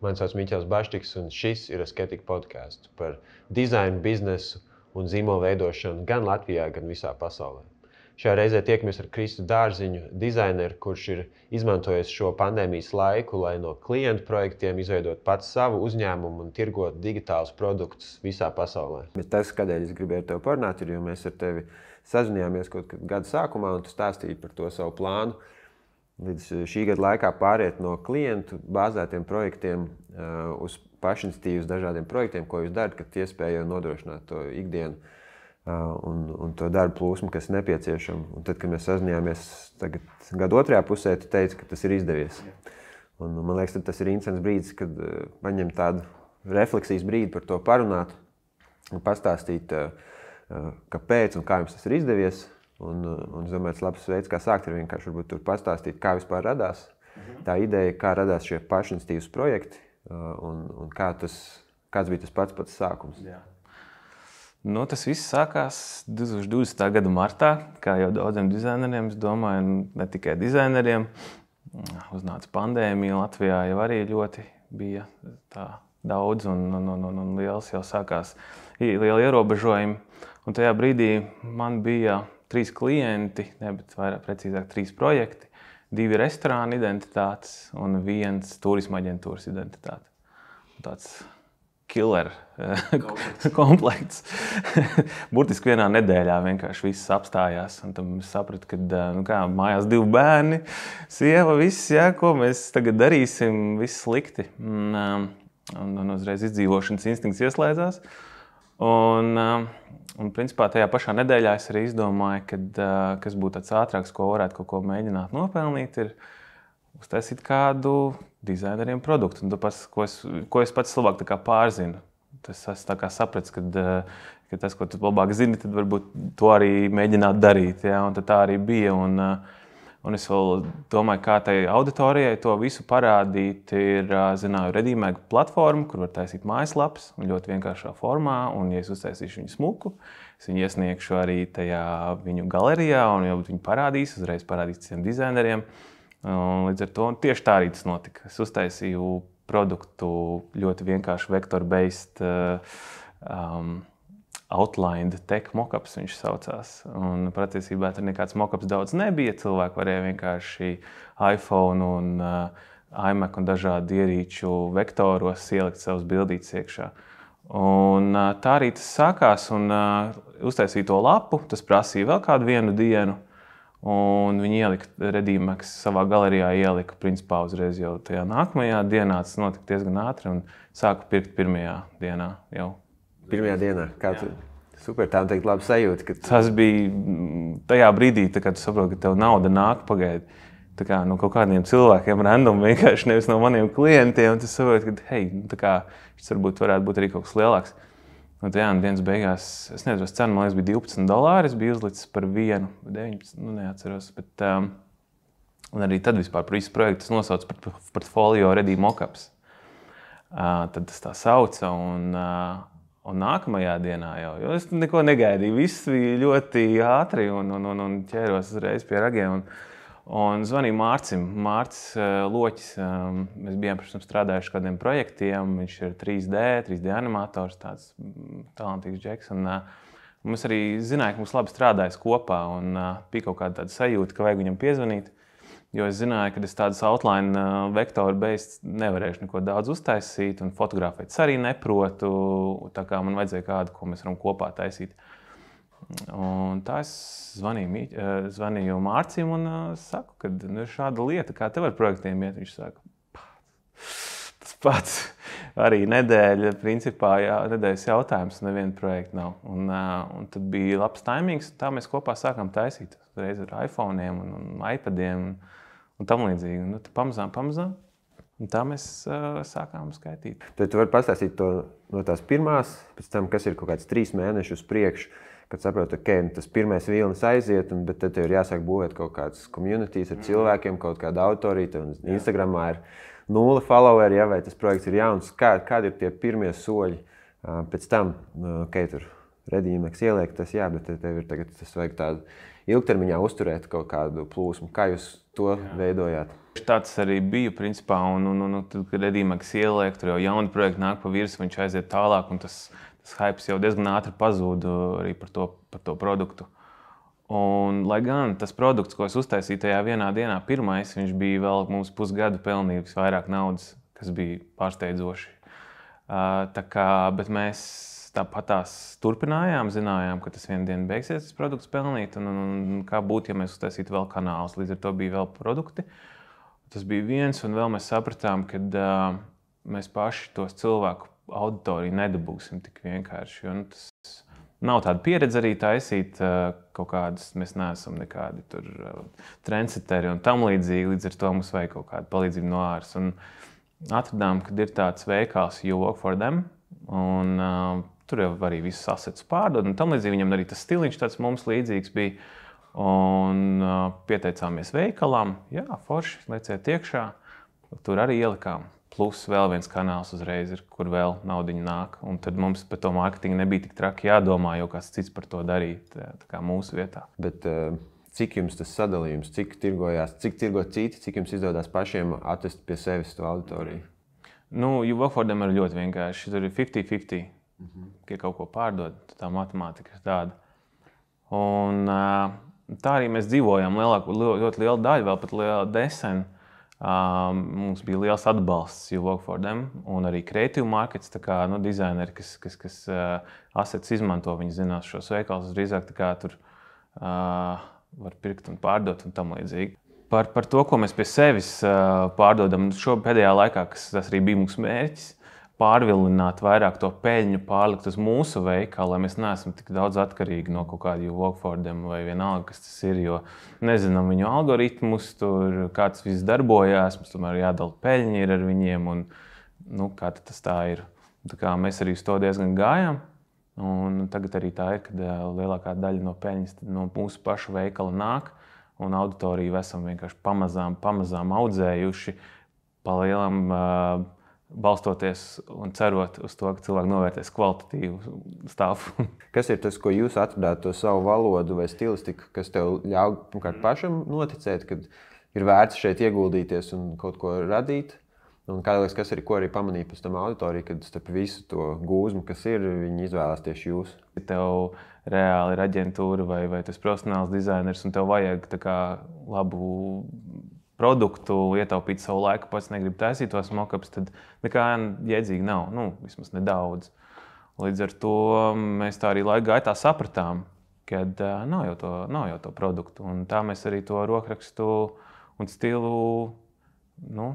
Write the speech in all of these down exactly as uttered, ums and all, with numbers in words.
Mani sauc Miķels Baštiks, un šis ir Asketika podcasts par dizainu, biznesu un zīmolu veidošanu gan Latvijā, gan visā pasaulē. Šajā reizē tiekamies ar Kristu Dārziņu, dizaineru, kurš ir izmantojis šo pandēmijas laiku, lai no klientu projektiem izveidot pats savu uzņēmumu un tirgot digitālus produktus visā pasaulē. Bet tas, kādēļ es gribēju ar tevi parunāt, ir, jo mēs ar tevi sazinājāmies kaut kad gada sākumā, un tu stāstīji par to savu plānu. Līdz šī gada laikā pāriet no klientu bāzētiem projektiem uh, uz pašiniciatīvas dažādiem projektiem, ko jūs darat, kad iespēja nodrošināt to ikdienu uh, un, un to darbu plūsmu, kas nepieciešama. Un tad, kad mēs sazinājāmies tagad gada otrajā pusē, tu teici, ka tas ir izdevies. Un, man liekas, tas ir interesants brīdis, kad uh, paņem tādu refleksijas brīdi par to parunāt un pastāstīt, uh, kāpēc un kā jums tas ir izdevies. Un, un es domāju, tas labs veids, kā sākt, ir vienkārši varbūt tur pastāstīt, kā vispār radās mm-hmm. tā ideja, kā radās šie pašiniciatīvas projekti un, un kā tas, kāds bija tas pats pats sākums. Jā. Nu, tas viss sākās divtūkstoš divdesmitā gada martā, kā jau daudziem dizaineriem, es domāju, ne tikai dizaineriem. Uznāca pandēmija, Latvijā jau arī ļoti bija tā daudz un, un, un, un liels jau sākās lieli ierobežojumi. Un tajā brīdī man bija trīs klienti, ne, bet vairāk precīzāk trīs projekti, divi restorāna identitātes un viens turisma aģentūras identitāte. Tāds killer komplekts. Burtiski vienā nedēļā vienkārši viss apstājās. Un tad es sapratu, ka nu kā, mājās divi bērni, sieva, viss, jā, ko mēs tagad darīsim, viss slikti. Un, un, un uzreiz izdzīvošanas instinkts ieslēdzās. Un, un principā tajā pašā nedēļā es arī izdomāju, kad, kas būtu tāds ātrāks, ko varētu kaut ko mēģināt nopelnīt, ir uztaisīt kādu dizaineriem produktu. Un tas, ko es, ko es pats labāk tā kā pārzinu. Tas es tā kā sapratu, kad, ka tas, ko tu labāk zini, tad varbūt to arī mēģināt darīt. Ja? Un tad tā arī bija. Un, un es vēl domāju, kā tai auditorijai to visu parādīt, ir, zināju, Readymag platforma, kur var taisīt mājaslapas un ļoti vienkāršā formā. Un, ja es uztaisīšu viņu smuku, es viņu iesniegšu arī tajā viņu galerijā, un jau viņu parādīs, uzreiz parādīs citiem dizaineriem. Un līdz ar to tieši tā arī tas notika. Es uztaisīju produktu ļoti vienkārši vector-based um, outlined tech mockups viņš saucās. Un patiesībā tur nekāds mockups daudz nebija. Cilvēki varēja vienkārši iPhone un uh, iMac un dažādu ierīču vektoros ielikt savus bildītes iekšā. Un uh, tā arī tas sākās un uh, uztaisīja to lapu. Tas prasīja vēl kādu vienu dienu. Un viņi ielika Readymag savā galerijā, ielika principā uzreiz jau tajā nākamajā dienā. Tas notika diezgan ātri un sāku pirkt pirmajā dienā jau. Pirmajā dienā? Kā tu? Super, tā teikt labi sajūta. Ka tu... Tas bija tajā brīdī, tā kā tu saproti, ka tev nauda nāk pagaidi. Tā kā no kaut kādiem cilvēkiem random, vienkārši nevis no maniem klientiem. Tu saproti, ka hei, tā kā šis varbūt varētu būt arī kaut kas lielāks. Un tajā dienas beigās, es nezinu, cena, man liekas, bija divpadsmit dolāri, es biju uzlicis par vienu, deviņpadsmit, nu neatceros. Bet, um, un arī tad vispār par visu projektu nosauca par portfolio Ready Mockups. Uh, tad tas tā sauca un, uh, un nākamajā dienā jau, jo es neko negaidīju, viss bija ļoti ātri un, un, un, un ķēros uzreiz pie ragiem. Un, un zvanīju Mārcim, Mārcis uh, Loķis, um, mēs bijām pirms tam strādājuši kādiem projektiem, viņš ir trīs D, trīs D animators, tāds talantīgs džeks. Un, uh, un mēs arī zināju, ka mums labi strādājas kopā un uh, bija kaut kāda tāda sajūta, ka vajag viņam piezvanīt. Jo es zināju, ka es tādas outline uh, vektoru-based nevarēšu neko daudz uztaisīt un fotografēt es arī neprotu, tā kā man vajadzēja kādu, ko mēs varam kopā taisīt. Un tā es zvanīju, zvanīju Mārcim un uh, saku, ka nu, ir šāda lieta, kā tev ar projektiem iet. Viņš saka, tas pats arī nedēļa, principā jā, nedēļas jautājums, neviena projekta nav. Un, uh, un tad bija labs taimings, un tā mēs kopā sākām taisīt. Reiz ar iPhone'iem un, un iPadiem un, un tam līdzīgi. Un, nu, pamazām, pamazām. Un tā mēs uh, sākām skaitīt. Tad tu vari pastāstīt to no tās pirmās, pēc tam, kas ir kaut kāds trīs mēnešus priekš, kad saproti, ka okay, tas pirmais vilnis aiziet, un, bet tad tev ir jāsāk būvēt kaut kādas communities ar cilvēkiem, kaut kāda autorīta, un Instagramā ir nulle followeri, ja, vai tas projekts ir jauns. Kā, kādi ir tie pirmie soļi uh, pēc tam, uh, okay, tur Readymag ieliek tas, jā, bet tev ir tagad tas vajag tādu ilgtermiņā uzturēt kaut kādu plūsmu. Kā jūs to jā. veidojāt? Tāds arī bija, principā, un, un, un, un tad, kad Redīmaks ieliek, tur jau jauni projekti nāk pa virsu, viņš aiziet tālāk, un tas, tas hypes jau diezgan ātri pazūd arī par to, par to produktu. Un, lai gan tas produkts, ko es uztaisīju tajā vienā dienā, pirmais, viņš bija vēl mums pusgadu pelnījis vairāk naudas, kas bija pārsteidzoši. Uh, tā kā, bet mēs tāpatās turpinājām, zinājām, ka tas vienu dienu beigsies, tas produkts pelnīt, un, un, un kā būtu, ja mēs uztaisītu vēl kanālus, līdz ar to bija vēl produkti. Tas bija viens, un vēl mēs sapratām, ka uh, mēs paši tos cilvēku auditoriju nedabūsim tik vienkārši. Jo, nu, tas nav tāda pieredze arī taisīt uh, kaut kādas, mēs neesam nekādi tur uh, trendseteri un tam līdzīgi, līdz ar to mums vajag kaut kādu palīdzību no āras. Un atradām, ka ir tāds veikals You Work for Them, un uh, tur jau arī visus assets pārdod, un tam līdzīgi viņam arī tas stiliņš tāds mums līdzīgs bija. Un uh, pieteicāmies veikalam, jā, forši, leciet iekšā, tur arī ielikām. Plus vēl viens kanāls uzreiz ir, kur vēl naudiņa nāk. Un tad mums par to mārketingu nebija tik traki jādomā, jo kāds cits par to darīt, tā, tā kā mūsu vietā. Bet uh, cik jums tas sadalījums, cik tirgojās, cik tirgo citi, cik jums izdodās pašiem atvest pie sevis to auditoriju? Nu, You Work for Them ir ļoti vienkārši. Tur ir fifty fifty, mm-hmm. ja kaut ko pārdod, tā matemātika ir tāda. Un uh, tā arī mēs dzīvojām lielāku, ļoti lielu daļu, vēl pat liela desenu. Um, mums bija liels atbalsts You Work for Them un arī Creative Markets, tā kā nu, dizaineri, kas, kas, kas uh, assets izmanto, viņi zinās šos veikalus, drīzāk tā kā tur uh, var pirkt un pārdot un tam līdzīgi. Par, par to, ko mēs pie sevis uh, pārdodam, šo pēdējā laikā, kas tas arī bija mūsu mērķis, pārvilināt vairāk to peļņu, pārlikt uz mūsu veikalu, lai mēs neesam tik daudz atkarīgi no kaut kāda You Work for Them vai vienalga, kas tas ir, jo nezinām viņu algoritmus, tur kā tas viss darbojās, mums tomēr jādala peļņi ir ar viņiem un nu, kā tas tā ir. Tā kā mēs arī uz to diezgan gājām un tagad arī tā ir, kad lielākā daļa no peļņas no mūsu pašu veikala nāk un auditoriju esam vienkārši pamazām, pamazām audzējuši pa lielam uh, balstoties un cerot uz to, ka cilvēki novērtēs kvalitatīvu stāvu. Kas ir tas, ko jūs atradāt, to savu valodu vai stilistiku, kas tev ļauj pirmkārt pašam noticēt, kad ir vērts šeit ieguldīties un kaut ko radīt? Un kādreiz, kas arī, ko arī pamanīja pēc tam auditorija, kad starp visu to gūzmu, kas ir, viņi izvēlās tieši jūs? Tev reāli ir aģentūra vai, vai tas profesionāls dizainers un tev vajag tā kā labu produktu, ietaupīt savu laiku, pats negrib taisīt tos mock-ups, tad nekā jēdzīgi nav, nu, vismaz nedaudz. Līdz ar to mēs tā arī laika gaitā sapratām, kad uh, nav, jau to, nav jau to produktu. Un tā mēs arī to rokrakstu un stilu nu,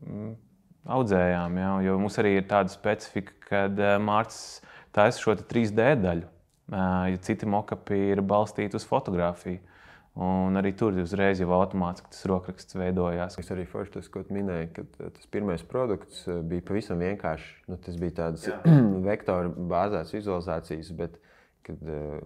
audzējām. Ja? Jo mums arī ir tāda specifika, kad uh, Mārcis taisa šo trīs D daļu, uh, ja citi mock-upi ir balstīti uz fotografiju. Un arī tur uzreiz jau automātiski tas rokraksts veidojās. Es arī forši tas, ko tu minēji, ka tas pirmais produkts bija pavisam vienkārši. Nu, tas bija tādas vektoru bāzētas vizualizācijas, bet kad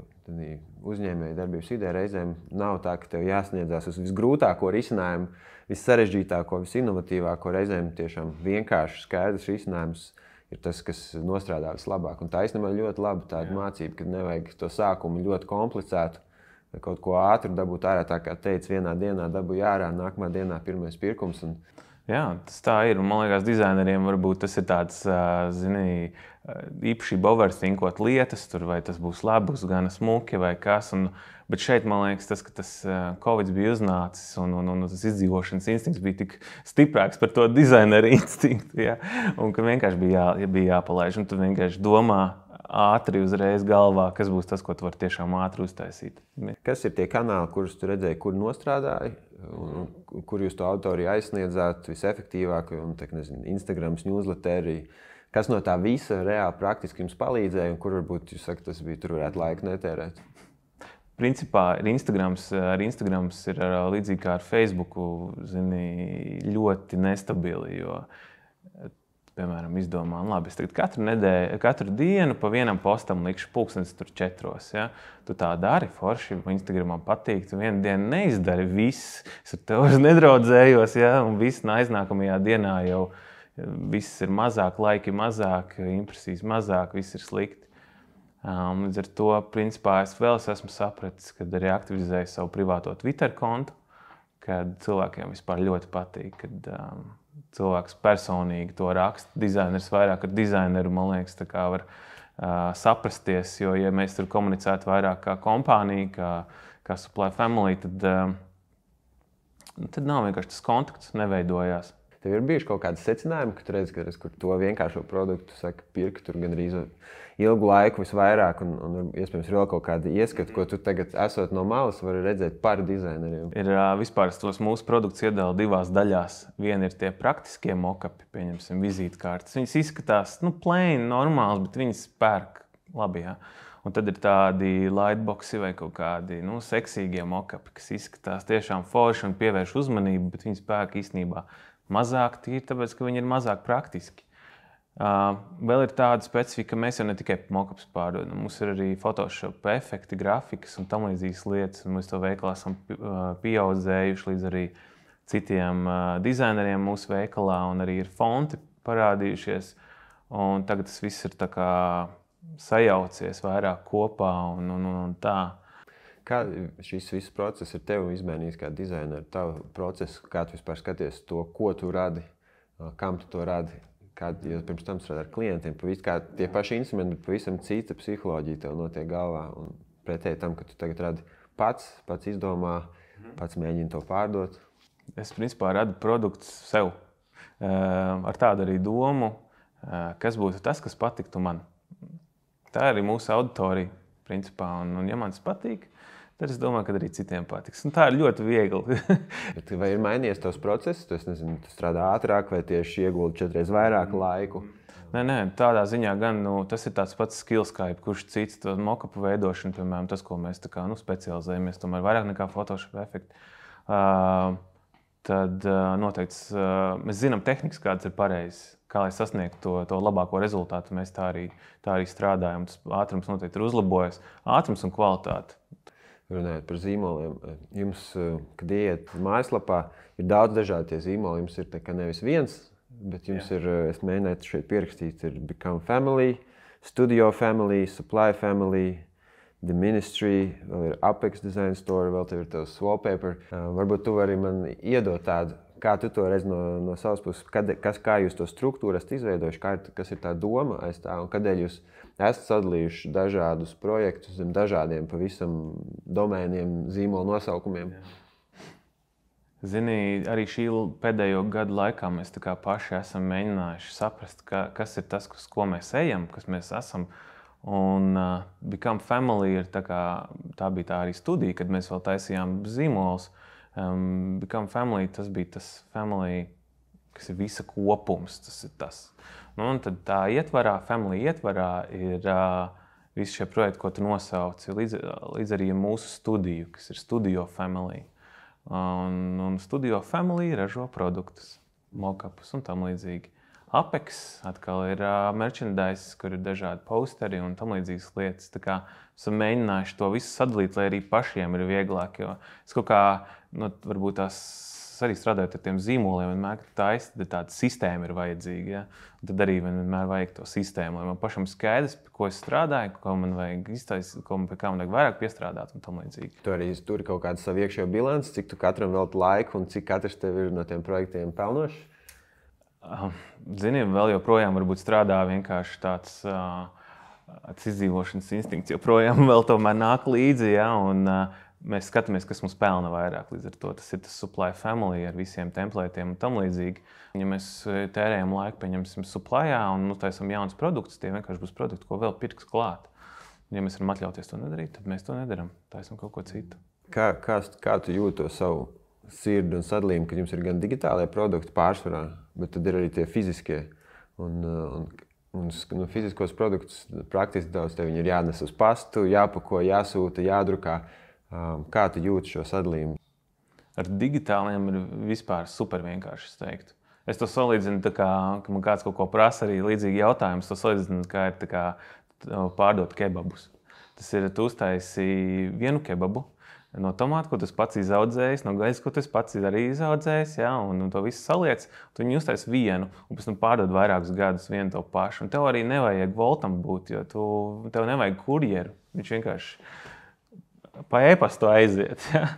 uzņēmēju darbības vidē reizēm nav tā, ka tev jāsniedzās uz visgrūtāko risinājumu, vissarežģītāko, visinovatīvāko, reizēm tiešām vienkārši skaidrs risinājums ir tas, kas nostrādā vislabāk. Un tā īstenībā ļoti laba tāda mācība, kad nevajag to sākumu ļoti komplicētu, vai kaut ko ātri dabūt ārā, tā kā teica, vienā dienā dabūja ārā, nākamā dienā pirmais pirkums. Un... Jā, tas tā ir. Un, man liekas, dizaineriem varbūt tas ir tāds, zini, īpašība overthinkot lietas, tur vai tas būs labi, būs gan smuki vai kas. Un, bet šeit, man liekas, tas, ka tas Covid bija uznācis un, un, un tas izdzīvošanas instinkts bija tik stiprāks par to dizaineru instinktu, ja? Un ka vienkārši bija, jā, bija jāpalaiž. Un tu vienkārši domā ātri uzreiz galvā, kas būs tas, ko tu vari tiešām ātri uztaisīt. Kas ir tie kanāli, kurus tu redzēji, kur nostrādāji, un kur jūs to auditoriju aizsniedzāt visefektīvāk, un, tā, nezinu, Instagrams, newsletteri, kas no tā visa reāli praktiski jums palīdzēja, un kur varbūt jūs sakat, tas bija, tur varētu laiku netērēt? Principā ir Instagrams, ar Instagrams ir līdzīgi kā ar Facebooku, zini, ļoti nestabili, jo piemēram, izdomām, labi, es tagad katru nedēļu, katru dienu pa vienam postam likšu pulkstenis tur četros, ja? Tu tā dari, forši, Instagramam patīk, tu vienu dienu neizdari viss, es ar tev nedraudzējos, ja? Un viss aiznākamajā dienā jau viss ir mazāk, laiki mazāk, impresijas mazāk, viss ir slikti. Um, līdz ar to, principā, es vēl esmu sapratis, kad arī aktivizēju savu privāto Twitter kontu, kad cilvēkiem vispār ļoti patīk, kad um, cilvēks personīgi to raksta. Dizaineris vairāk ar dizaineru, man liekas, tā kā var uh, saprasties, jo, ja mēs tur komunicētu vairāk kā kompānija, kā, kā Supply Family, tad, uh, tad nav vienkārši tas kontakts neveidojās. Tev ir bijuši kaut kādi secinājumi, ka tu redzi, ka kur to vienkāršo produktu saka, pirka tur gan arī ilgu laiku visvairāk, un, un iespējams ir vēl kaut kādi ieskati, ko tu tagad esot no malas vari redzēt par dizaineriem? Ir vispār tos mūsu produktus iedala divās daļās. Viena ir tie praktiskie mock-upi, pieņemsim, vizītkartes. Viņas izskatās, nu, plain, normāls, bet viņas pērk labi, jā. Un tad ir tādi lightboxi vai kaut kādi, nu, seksīgie mock-upi, kas izskatās tiešām forši un pievērš uzmanību, bet viņas pērk īstenībā mazāk tīri, tāpēc, ka viņi ir mazāk praktiski. Uh, vēl ir tāda specifika, ka mēs jau ne tikai mock-ups pārdodam. Mums ir arī Photoshop efekti, grafikas un tam līdzīgas lietas. Un mēs to veikalā esam pieaudzējuši līdz arī citiem uh, dizaineriem mūsu veikalā, un arī ir fonti parādījušies. Un tagad tas viss ir tā kā sajaucies vairāk kopā un, un, un tā. Kā šis viss process ir tev izmainījis kā dizaineru, tavu procesu, kā tu vispār skaties to, ko tu radi, kam tu to radi, kādi, ja pirms tam strādā ar klientiem, pavisam kā tie paši instrumenti, bet pavisam cita psiholoģija tev notiek galvā, un pretēji tam, ka tu tagad radi pats, pats izdomā, pats mēģini to pārdot. Es principā radu produktus sev, ar tādu arī domu, kas būtu tas, kas patiktu man. Tā ir arī mūsu auditorija, principā, un, un ja man tas patīk, tad es domāju, ka arī citiem patiks. Un tā ir ļoti viegli. Bet vai ir mainījies tavs process? Tu, es nezinu, tu strādā ātrāk vai tieši ieguldi četreiz vairāk laiku? Nē, nē, tādā ziņā gan nu, tas ir tāds pats skills, kā jebkurš cits. To mock-upu veidošana, piemēram, tas, ko mēs tā kā, nu, specializējamies, tomēr vairāk nekā Photoshop efekti. Uh, tad uh, noteikti uh, mēs zinām tehnikas, kādas ir pareizas. Kā lai sasniegtu to, to labāko rezultātu, mēs tā arī, tā arī strādājam. Tas ātrums noteikti ir uzlabojies. Ātrums un kvalitāte. Runājot par zīmoliem, jums, kad ieiet mājaslapā, ir daudz dažādi tie zīmoli. Jums ir tā kā nevis viens, bet jums Jā. ir, es mēģināju šeit pierakstīt, ir Become Family, Studio Family, Supply Family, The Ministry, vēl ir Apex Design Store, vēl tev ir tavs wallpaper. Varbūt tu vari man iedot tādu, kā tu to redzi no, no savas puses, kad, kas, kā jūs to struktūru esat izveidojuši, kā, kas ir tā doma aiz tā, un kādēļ jūs esat sadalījuši dažādus projektus zem dažādiem pavisam domēniem, zīmolu nosaukumiem. Zini, arī šī pēdējo gadu laikā mēs tā kā paši esam mēģinājuši saprast, ka, kas ir tas, kas, ko mēs ejam, kas mēs esam. Un uh, Become Family ir tā kā, tā bija tā arī studija, kad mēs vēl taisījām zīmolus. Um, Become Family, tas bija tas family, kas ir visa kopums, tas ir tas. Nu, un tad tā ietvarā, family ietvarā ir uh, visi šie projekti, ko tu nosauci, līdz, līdz arī mūsu studiju, kas ir Studio Family. Un, un Studio Family ražo produktus, mock-upus un tam līdzīgi. Apex atkal ir uh, merchandise, kur ir dažādi posteri un tam līdzīgas lietas. Tā kā esam mēģinājuši to visu sadalīt, lai arī pašiem ir vieglāk, jo es kaut kā, nu, varbūt tās arī strādājot ar tiem zīmoliem, vienmēr taisa, tad tāda sistēma ir vajadzīga, ja? Un tad arī vienmēr vajag to sistēmu, lai man pašam skaidrs, pie ko es strādāju, ko man vajag iztaisīt, ko man pie kā man vajag vairāk piestrādāt un tam līdzīgi. Tu arī tur kaut kādu savu iekšējo bilanci, cik tu katram velti laiku un cik katrs tev ir no tiem projektiem pelnošs? Zini, vēl joprojām varbūt strādā vienkārši tāds uh, izdzīvošanas instinkts, joprojām vēl tomēr nāk līdzi, ja? Un uh, mēs skatāmies, kas mums pelna vairāk. Līdz ar to tas ir tas Supply Family ar visiem templētiem un tam līdzīgi. Ja mēs tērējam laiku, pieņemsim supplyā un nu, taisam jauns produktus, tie vienkārši būs produkti, ko vēl pirks klāt. Ja mēs varam atļauties to nedarīt, tad mēs to nedaram. Taisam kaut ko citu. Kā, kā, kā tu jūti to savu sirdi un sadalījumu, kad jums ir gan digitālie produkti pārsvarā, bet tad ir arī tie fiziskie. Un, un, un nu, fiziskos produktus praktiski daudz tev viņi ir jānes uz pastu, jāpako, jāsūta, jādrukā. Kā tu jūti šo sadalījumu? Ar digitāliem ir vispār super vienkārši, es teiktu. Es to salīdzinu, tā kā, ka man kāds kaut ko prasa arī līdzīgi jautājums, to salīdzinu, kā ir tā kā pārdot kebabus. Tas ir, tu uztaisi vienu kebabu no tomātu, ko tu pats izaudzējis, no gaļas, ko tu pats arī izaudzējis, ja, un, un to visu saliec, tu viņu uztaisi vienu, un pēc tam pārdod vairākus gadus vienu to pašu. Un tev arī nevajag voltam būt, jo tu, tev nevajag kurjeru. Viņš vienkārši pa e-pastu aiziet. Ja? Es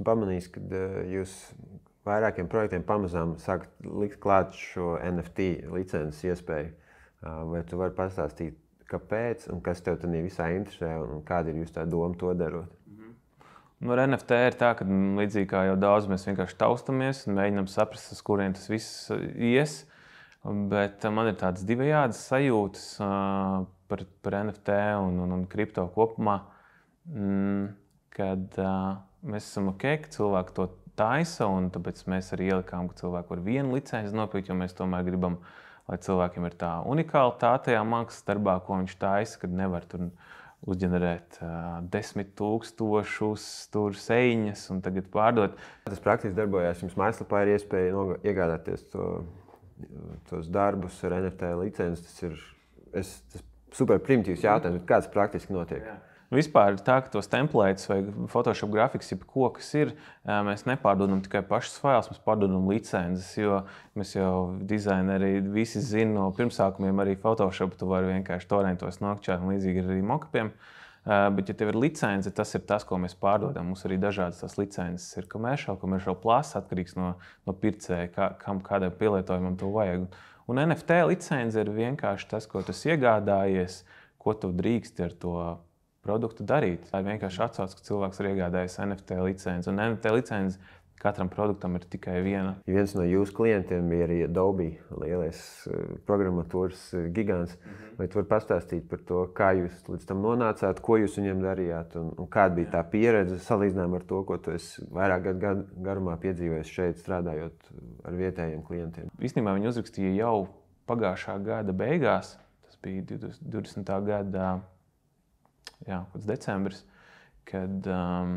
esmu pamanījis, ka jūs vairākiem projektiem pamazām sākat likt klāt šo N F T licences iespēju. Vai tu vari pastāstīt, kāpēc un kas tev tad visā interesē un kāda ir jūs tā doma to darot? Nu, ar N F T ir tā, ka līdzīgi kā jau daudz mēs vienkārši taustamies un mēģinām saprast, uz kurien tas viss ies. Bet man ir tādas divējādas sajūtas uh, par, par N F T un, un, un kripto kopumā, mm, kad uh, mēs esam ok, ka cilvēki to taisa, un tāpēc mēs arī ielikām, ka cilvēki var vienu licenci nopirkt, jo mēs tomēr gribam, lai cilvēkiem ir tā unikalitāte tajā mākslas darbā, ko viņš taisa, kad nevar tur uzģenerēt uh, desmit tūkstošus tur seiņas un tagad pārdot. Tas praktiski darbojās. Jums mājaslapā ir iespēja noga- iegādāties to, tos darbus ar N F T licenci. Tas ir es, tas super primitīvs jautājums, bet kāds praktiski notiek? Jā. Vispār ir tā, ka tos templates vai Photoshop grafikas, jebko, kas ir, mēs nepārdodam tikai pašus failus, mēs pārdodam licences, jo mēs jau dizaineri visi zina no pirmsākumiem arī Photoshop, tu vari vienkārši torrentos nokčāt un līdzīgi arī mockupiem. Bet, ja tev ir licence, tas ir tas, ko mēs pārdodam. Mums arī dažādas tās licences ir commercial, commercial plus, atkarīgs no, no pircēja, kā, kam kādam pielietojumam to vajag. Un N F T licence ir vienkārši tas, ko tu iegādājies, ko tu drīksti ar to produktu darīt. Tā ir vienkārši atsauce, ka cilvēks ir iegādājies N F T licenci. Un N F T licenci katram produktam ir tikai viena. Viens no jūsu klientiem bija arī Adobe, lielais programmatūras gigants. Mm-hmm. Vai tu vari pastāstīt par to, kā jūs līdz tam nonācāt, ko jūs viņam darījāt un, un kāda bija tā pieredze salīdzinājumā ar to, ko tu esi vairāk gadu garumā piedzīvojis šeit, strādājot ar vietējiem klientiem? Īstenībā viņi uzrakstīja jau pagājušā gada beigās, tas bija divdesmitā gada jā, kāds decembris, kad um,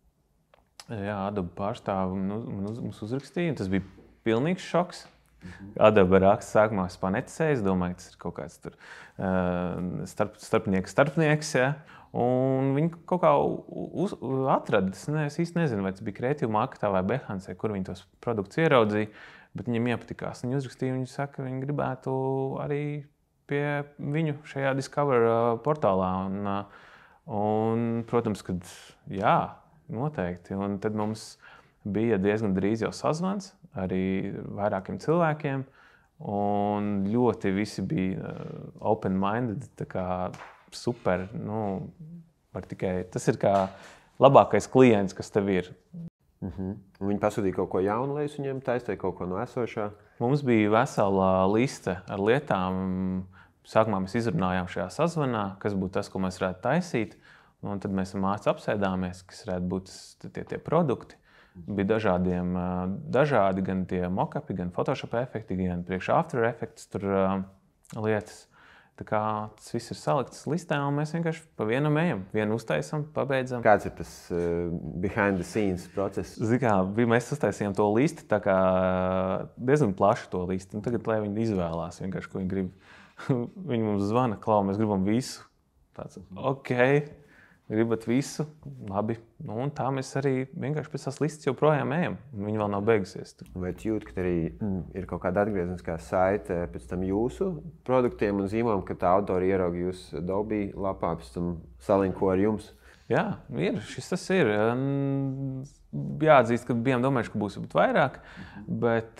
jā, Adobe pārstāvi mums uz, uzrakstīja. Tas bija pilnīgs šoks. Mm-hmm. Adobe raksta sākumā es paneticēju, es domāju, tas ir kaut kāds tur, uh, starp, starpnieks, starpnieks. Ja? Un viņi kaut kā uz, atrada, es, ne, es īsti nezinu, vai tas bija Creative Marketā vai Behance, kur viņi tos produktus ieraudzīja, bet viņiem iepatikās. Viņi uzrakstīja, viņi saka, ka viņi gribētu arī pie viņu šajā Discover uh, portālā. Un, uh, Un, protams, ka jā, noteikti. Un tad mums bija diezgan drīz jau sazvans arī vairākiem cilvēkiem. Un ļoti visi bija open-minded, tā kā super. Nu, var tikai, tas ir kā labākais klients, kas tev ir. Mm-hmm. Viņi pasūtīja kaut ko jaunu, lai jūs viņiem taisītu kaut ko no esošā? Mums bija vesela liste ar lietām. Sākumā mēs izrunājām šajā sazvanā, kas būtu tas, ko mēs varētu taisīt. Un tad mēs māc apsēdāmies, kas varētu būt tie, tie produkti. Bija dažādiem, dažādi gan tie mockupi, gan Photoshop efekti, gan priekš After Effects tur uh, lietas. Tā kā tas viss ir salikts listē, un mēs vienkārši pa vienam ejam. Vienu uztaisam, pabeidzam. Kāds ir tas uh, behind the scenes process? Zini kā, mēs uztaisījām to listi, tā kā diezgan plašu to listi. Un tagad, lai viņi izvēlās vienkārši, ko viņi grib. Viņi mums zvana, klau, mēs gribam visu. Tāds, ok, gribat visu, labi. Nu, un tā mēs arī vienkārši pēc tās listas joprojām ejam. Viņi vēl nav beigusies. Vai tu jūti, ka arī mm, ir kaut kāda atgriezeniskā saite pēc tam jūsu produktiem un zīmām, ka tā autori ierauga jūs Adobe lapā, pēc tam salinko ar jums? Jā, ir. Šis tas ir. Jāatzīst, ka bijām domājuši, ka būs vairāk, bet,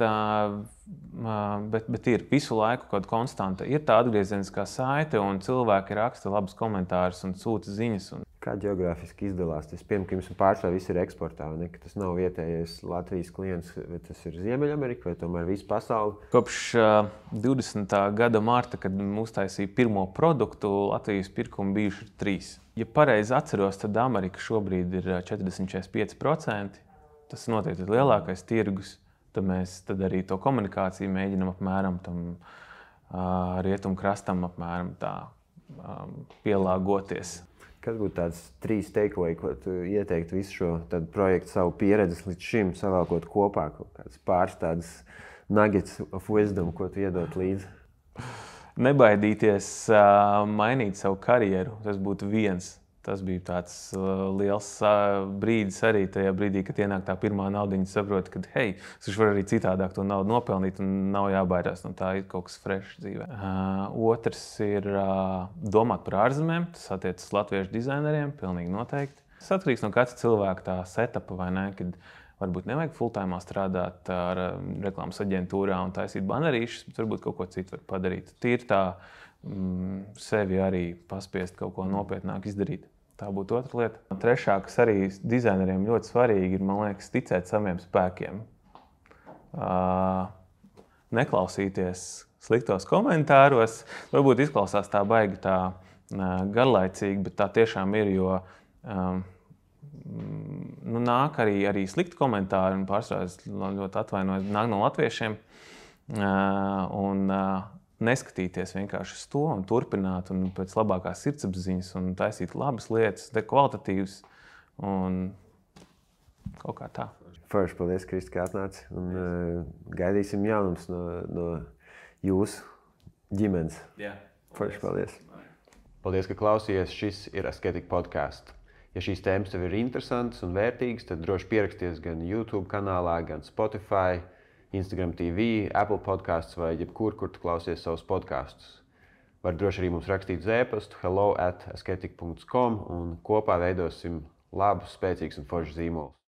bet, bet ir visu laiku kaut kāda konstanta. Ir tā atgriezeniskā saite, un cilvēki raksta labus komentārus un sūta ziņas. Un... Kā ģeogrāfiski izdalās? Tas, piemēram, jums pārsvarā viss ir eksportā, ne? Ka tas nav vietējais Latvijas klients, vai tas ir Ziemeļamerika, vai tomēr visu pasauli? Kopš divdesmitā gada marta, kad uztaisīja pirmo produktu, Latvijas pirkumi bijuši trīs. Ja pareizi atceros, tad Amerika šobrīd ir četrdesmit līdz četrdesmit pieci procenti. Tas noteikti ir lielākais tirgus. Tad mēs tad arī to komunikāciju mēģinam apmēram tam uh, rietumu krastam apmēram tā um, pielāgoties. Kas būtu tāds trīs takeaway, ko tu ieteiktu visu šo projektu, savu pieredzi līdz šim savēlkot kopā? Kaut kāds pāris tādas nuggets of wisdom, ko tu iedot līdzi? Nebaidīties uh, mainīt savu karjeru. Tas būtu viens. Tas bija tāds uh, liels uh, brīdis arī tajā brīdī, kad ienāk tā pirmā naudiņa, saproti, ka hei, es varu arī citādāk to naudu nopelnīt un nav jābaidās no tā, ir kaut kas frešs dzīvē. Uh, otrs ir uh, domāt par ārzemēm. Tas attiecas latviešu dizaineriem, pilnīgi noteikti. Tas atkarīgs no katra cilvēka tā setupa, vai ne, kad varbūt nevajag full-time strādāt ar reklāmas aģentūrā un taisīt banerīšus, bet varbūt kaut ko citu var padarīt. Tīri tā mm, sevi arī paspiest kaut ko nopietnāk izdarīt. Tā būtu otra lieta. Trešā, kas arī dizaineriem ļoti svarīgi, ir, man liekas, ticēt saviem spēkiem. Uh, neklausīties sliktos komentāros. Varbūt izklausās tā baigi tā uh, garlaicīgi, bet tā tiešām ir, jo um, nu, nāk arī, arī slikti komentāri, un pārsvarā es ļoti atvainojos, nāk no latviešiem. Uh, un, uh, neskatīties vienkārši uz to un turpināt un pēc labākās sirdsapziņas un taisīt labas lietas, kvalitatīvas un kaut kā tā. Forši, paldies, Kristi, ka atnāci. Un uh, gaidīsim jaunums no, no jūsu ģimenes. Jā. Forši, paldies. Paldies, ka klausījies. Šis ir Asketika podcasts. Ja šīs tēmas tev ir interesantas un vērtīgas, tad droši pieraksties gan YouTube kanālā, gan Spotify, Instagram T V, Apple podcasts vai jebkur, kur tu klausies savus podkastus. Var droši arī mums rakstīt uz e-pastu hello at asketika dot com un kopā veidosim labus, spēcīgus un foršus zīmolus.